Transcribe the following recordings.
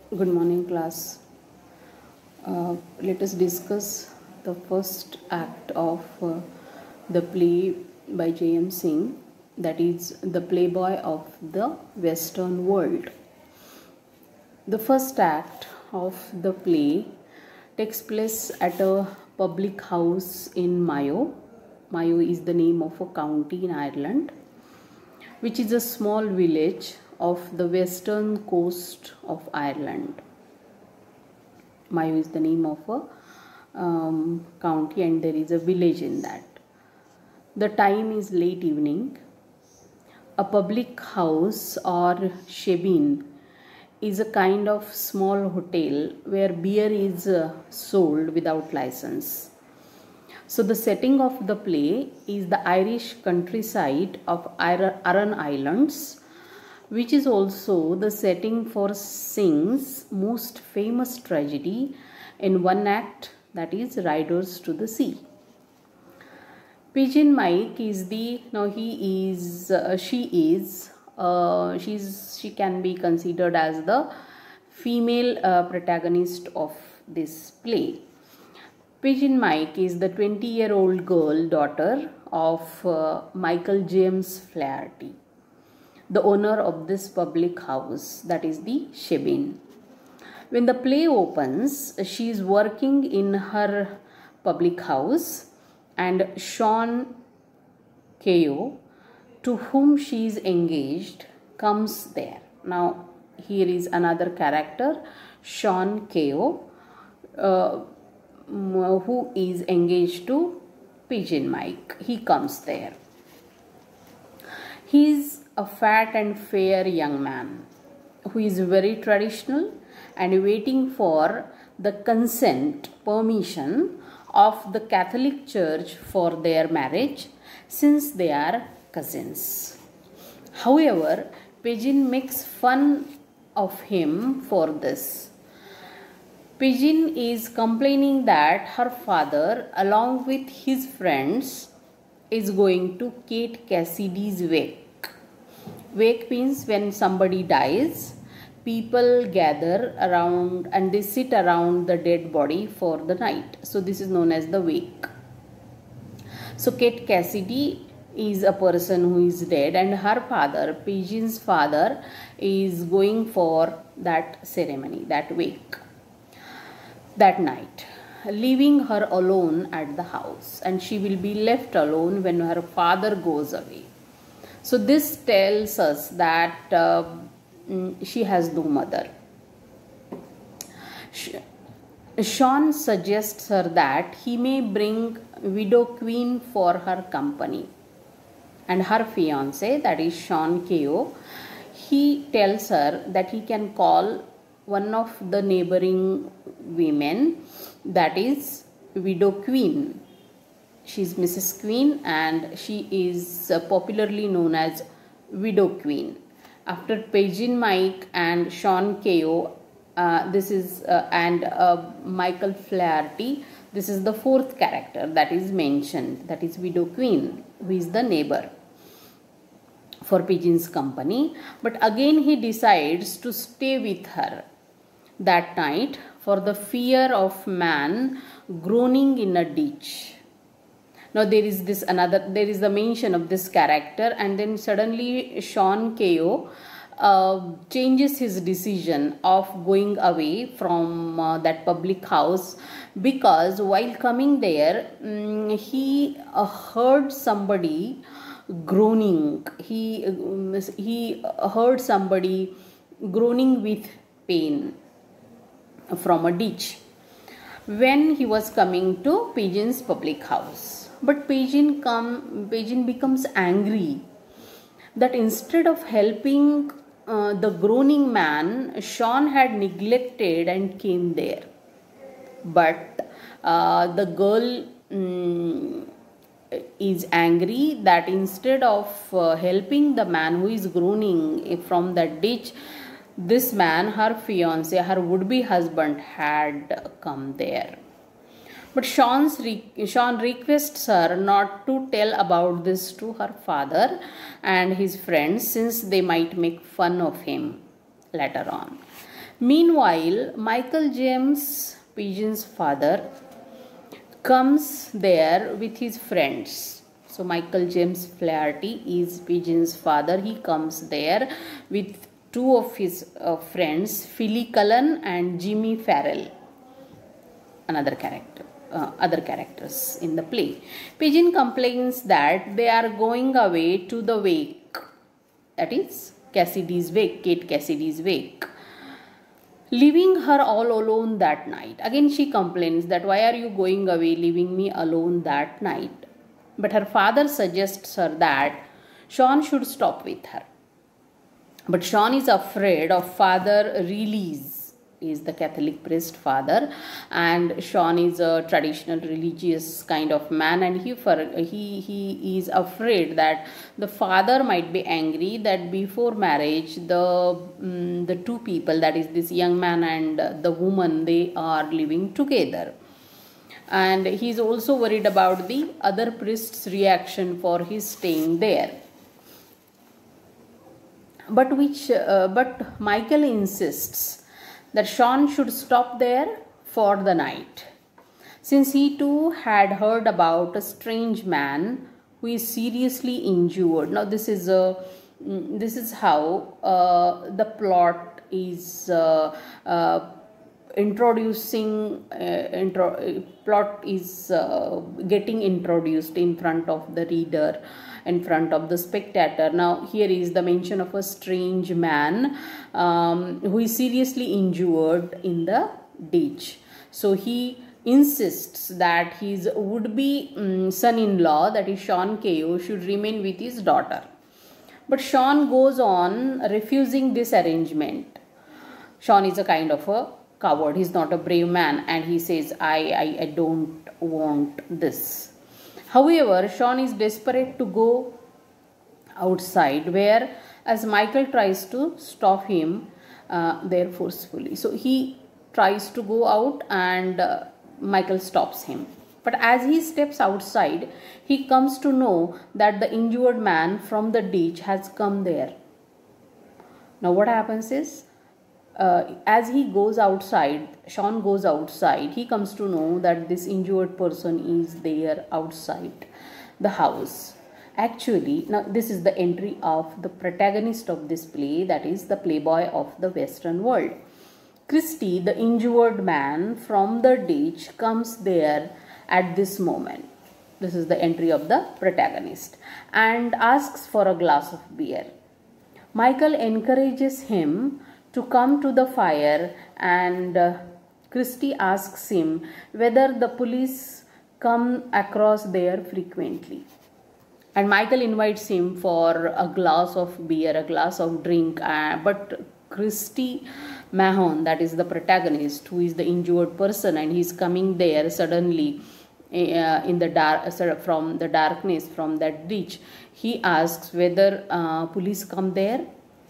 Good morning, class. Let us discuss the first act of the play by J.M. Singh, that is, the Playboy of the Western World. The first act of the play takes place at a public house in Mayo. Mayo is the name of a county in Ireland, which is a small village of the western coast of Ireland. Mayo is the name of a county and there is a village in that. The time is late evening. A public house or shebeen is a kind of small hotel where beer is sold without license. So the setting of the play is the Irish countryside of Aran Islands, which is also the setting for Singh's most famous tragedy in one act, that is Riders to the Sea. Pigeon Mike is she can be considered as the female protagonist of this play. Pigeon Mike is the 20-year-old girl daughter of Michael James Flaherty, the owner of this public house, that is the shebeen. When the play opens, she is working in her public house and Sean Keogh, to whom she is engaged, comes there. Now here is another character, Sean Keogh, who is engaged to Pigeon Mike. He comes there. He is a fat and fair young man who is very traditional and waiting for the permission of the Catholic Church for their marriage, since they are cousins. However, Pigeon makes fun of him for this. Pigeon is complaining that her father, along with his friends, is going to Kate Cassidy's wake. Wake means when somebody dies, people gather around and they sit around the dead body for the night. So this is known as the wake. So Kate Cassidy is a person who is dead and her father, Pigeon's father, is going for that ceremony, that wake, that night, leaving her alone at the house, and she will be left alone when her father goes away. So this tells us that she has no mother. Sean suggests her that he may bring Widow Queen for her company, and her fiance, that is Sean Keogh, he tells her that he can call one of the neighboring women, that is Widow Queen. She is Mrs. Queen and she is popularly known as Widow Queen. After Pigeon Mike and Sean Keogh, and Michael Flaherty, this is the fourth character that is mentioned, that is Widow Queen, who is the neighbor for Pigeon's company. But again he decides to stay with her that night for the fear of man groaning in a ditch. Now there is the mention of this character, and then suddenly Sean Keogh changes his decision of going away from that public house, because while coming there he heard somebody groaning. He heard somebody groaning with pain from a ditch when he was coming to Pigeon's public house. But Pigeon becomes angry that instead of helping the groaning man, Sean had neglected and came there. But the girl is angry that instead of helping the man who is groaning from that ditch, this man, her fiance, her would-be husband, had come there. But Sean requests her not to tell about this to her father and his friends, since they might make fun of him later on. Meanwhile, Michael James Pigeon's father comes there with his friends. So Michael James Flaherty is Pigeon's father. He comes there with two of his friends, Philly Cullen and Jimmy Farrell, another character. Other characters in the play. Pigeon complains that they are going away to the wake, that is Cassidy's wake, Kate Cassidy's wake, leaving her all alone that night. Again she complains that why are you going away, leaving me alone that night. But her father suggests her that Sean should stop with her. But Sean is afraid of Father Release. He is the Catholic priest father, and Sean is a traditional religious kind of man, and he is afraid that the father might be angry that before marriage the two people, that is this young man and the woman, they are living together. And he is also worried about the other priest's reaction for his staying there. But Michael insists that Sean should stop there for the night, since he too had heard about a strange man who is seriously injured. Now this is how the plot is getting introduced in front of the reader, in front of the spectator. Now here is the mention of a strange man who is seriously injured in the ditch. So he insists that his would-be son-in-law, that is Sean Keogh, should remain with his daughter. But Sean goes on refusing this arrangement. Sean is a kind of a coward. He's not a brave man, and he says, I don't want this. However, Sean is desperate to go outside, where as Michael tries to stop him there forcefully. So he tries to go out and Michael stops him. But as he steps outside, he comes to know that the injured man from the ditch has come there. Now what happens is, as he goes outside, Sean goes outside, he comes to know that this injured person is there outside the house. Actually, now this is the entry of the protagonist of this play, that is the playboy of the Western world. Christy, the injured man from the ditch, comes there at this moment. This is the entry of the protagonist, and asks for a glass of beer. Michael encourages him to come to the fire, and Christy asks him whether the police come across there frequently. And Michael invites him for a glass of beer, a glass of drink, but Christy Mahon, that is the protagonist, who is the injured person, and he's coming there suddenly in the dark, from the darkness, from that ditch. He asks whether police come there.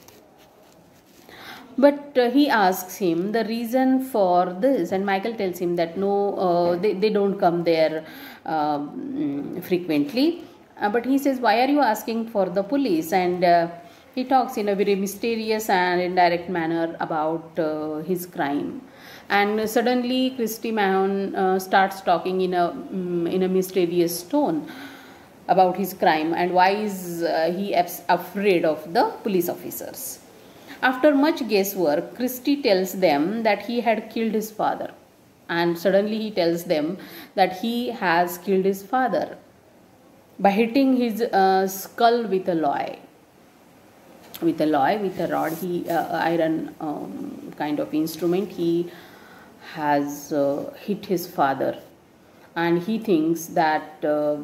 But he asks him the reason for this, and Michael tells him that no, they don't come there frequently. But he says, why are you asking for the police? And he talks in a very mysterious and indirect manner about his crime. And suddenly Christy Mahon starts talking in a mysterious tone about his crime and why is he afraid of the police officers. After much guesswork, Christy tells them that he had killed his father. And suddenly he tells them that he has killed his father by hitting his skull with a loy. With a rod, iron kind of instrument, he has hit his father, and he thinks that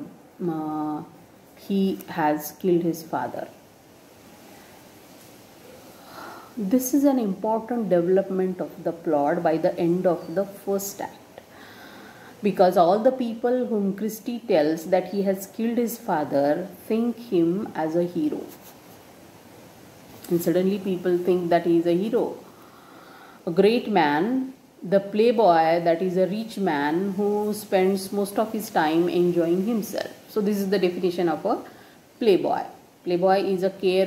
he has killed his father. This is an important development of the plot by the end of the first act, because all the people whom Christy tells that he has killed his father think him as a hero. And suddenly people think that he is a hero, a great man, the playboy, that is a rich man who spends most of his time enjoying himself. So this is the definition of a playboy. Playboy is a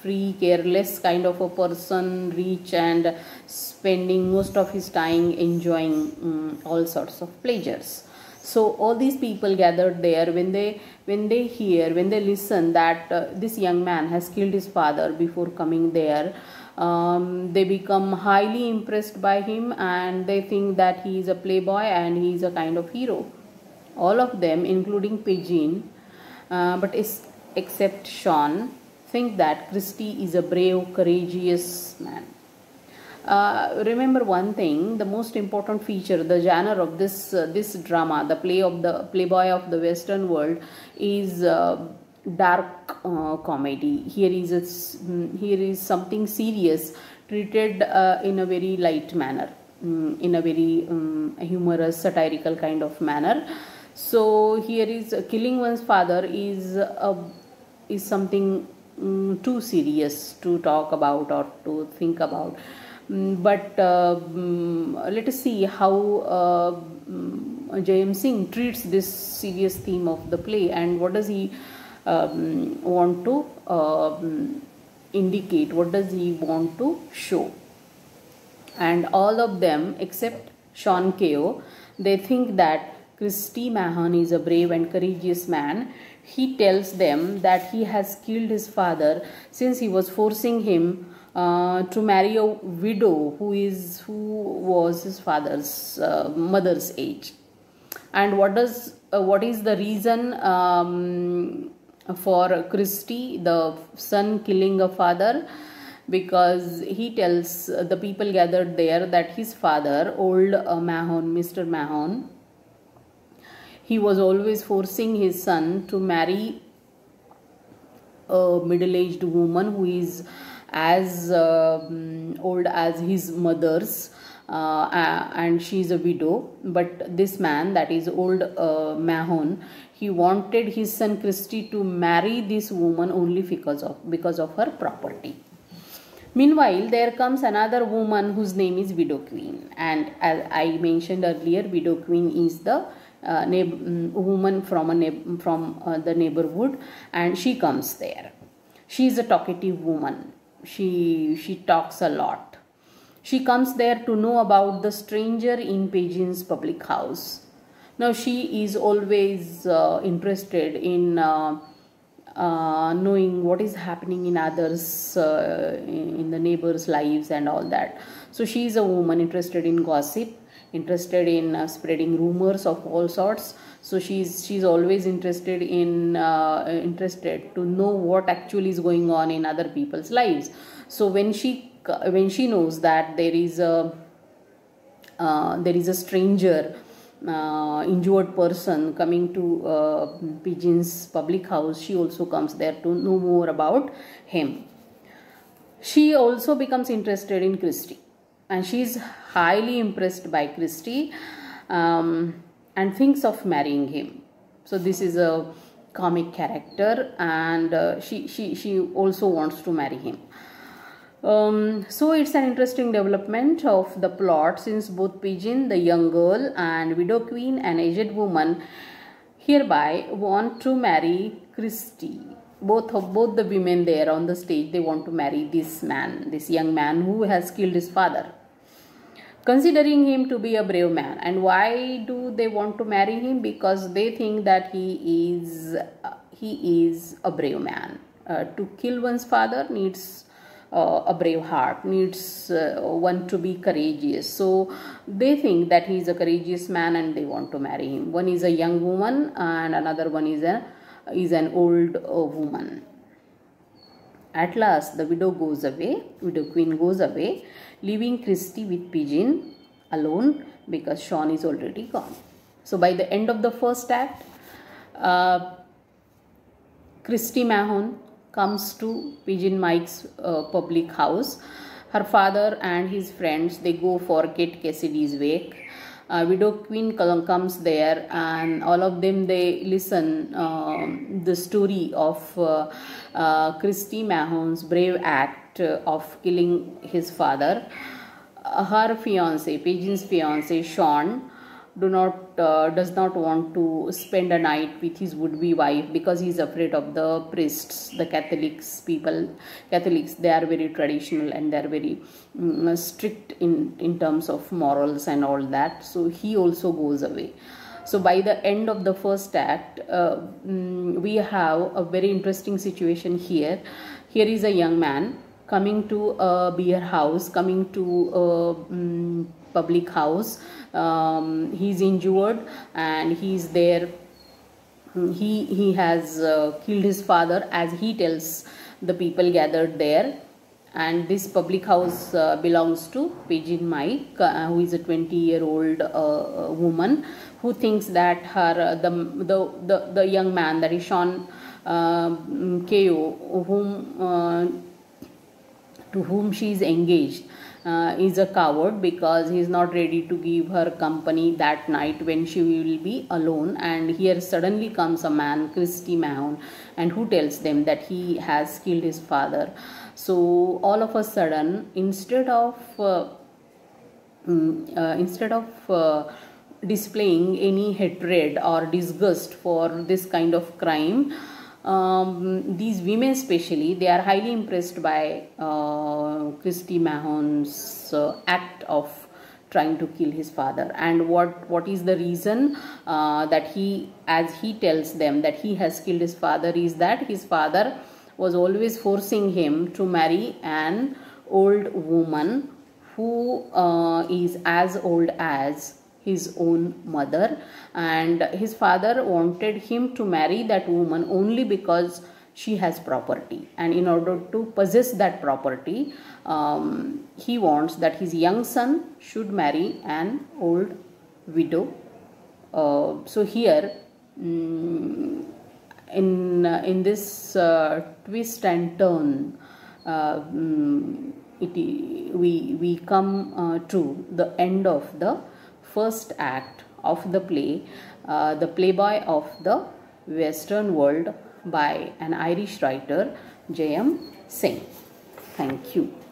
free, careless kind of a person, rich and spending most of his time enjoying all sorts of pleasures. So all these people gathered there, when they listen that this young man has killed his father before coming there, they become highly impressed by him, and they think that he is a playboy and he is a kind of hero. All of them, including Pigeon, except Sean, think that Christie is a brave, courageous man. Remember one thing: the most important feature, the genre of this drama, the playboy of the Western world, is dark comedy. Here is something serious treated in a very light manner, in a very humorous, satirical kind of manner. So here is killing one's father is something too serious to talk about or to think about. But let us see how Jayam Singh treats this serious theme of the play, and what does he want to indicate, what does he want to show. And all of them except Sean Keogh, they think that Christie Mahon is a brave and courageous man. He tells them that he has killed his father since he was forcing him to marry a widow who was his father's mother's age. And what is the reason for Christie, the son, killing a father? Because he tells the people gathered there that his father, old Mahon, Mr. Mahon, he was always forcing his son to marry a middle-aged woman who is as old as his mother's, and she is a widow. But this man, that is old Mahon, he wanted his son Christie to marry this woman only because of her property. Meanwhile, there comes another woman whose name is Widow Queen, and as I mentioned earlier, Widow Queen is the woman from the neighborhood, and she comes there. She is a talkative woman. She talks a lot. She comes there to know about the stranger in Pigeon's public house. Now she is always interested in knowing what is happening in others, in the neighbors' lives and all that. So she is a woman interested in gossip, interested in spreading rumors of all sorts. So she's always interested to know what actually is going on in other people's lives. So when she knows that there is a stranger, injured person coming to Pigeon's public house, she also comes there to know more about him. She also becomes interested in Christie, and she is highly impressed by Christie, and thinks of marrying him. So this is a comic character, and she also wants to marry him. So it's an interesting development of the plot, since both Pigeon, the young girl, and Widow Queen, an aged woman, hereby want to marry Christie. Both the women there on the stage, they want to marry this young man who has killed his father, considering him to be a brave man. And why do they want to marry him? Because they think that he is a brave man. To kill one's father needs a brave heart, needs one to be courageous. So they think that he is a courageous man and they want to marry him. One is a young woman and another one is an old woman. At last the widow queen goes away, leaving Christie with Pigeon alone, because Sean is already gone. So by the end of the first act, Christie Mahon comes to Pigeon Mike's public house. Her father and his friends, they go for Kate Cassidy's wake. Widow Queen comes there, and all of them, they listen the story of Christie Mahon's brave act of killing his father. Her fiance, Pigeon's fiance Sean, does not want to spend a night with his would-be wife because he is afraid of the priests, the Catholics. They are very traditional and they are very strict in terms of morals and all that. So he also goes away. So by the end of the first act, we have a very interesting situation here. Here is a young man coming to a beer house, coming to a public house. He's injured and he's there. He has killed his father, as he tells the people gathered there. And this public house belongs to Pigeon Mike, who is a 20-year-old woman who thinks that her the young man, that is Sean Keogh, to whom she is engaged, is a coward because he is not ready to give her company that night when she will be alone. And here suddenly comes a man, Christy Mahon, and who tells them that he has killed his father. So all of a sudden, instead of displaying any hatred or disgust for this kind of crime, these women especially, they are highly impressed by Christy Mahon's act of trying to kill his father. And what is the reason that he, as he tells them that he has killed his father, is that his father was always forcing him to marry an old woman who is as old as his own mother, and his father wanted him to marry that woman only because she has property, and in order to possess that property, he wants that his young son should marry an old widow. So here, in this twist and turn, we come to the end of the first act of the play, The Playboy of the Western World, by an Irish writer, J.M. Singh. Thank you.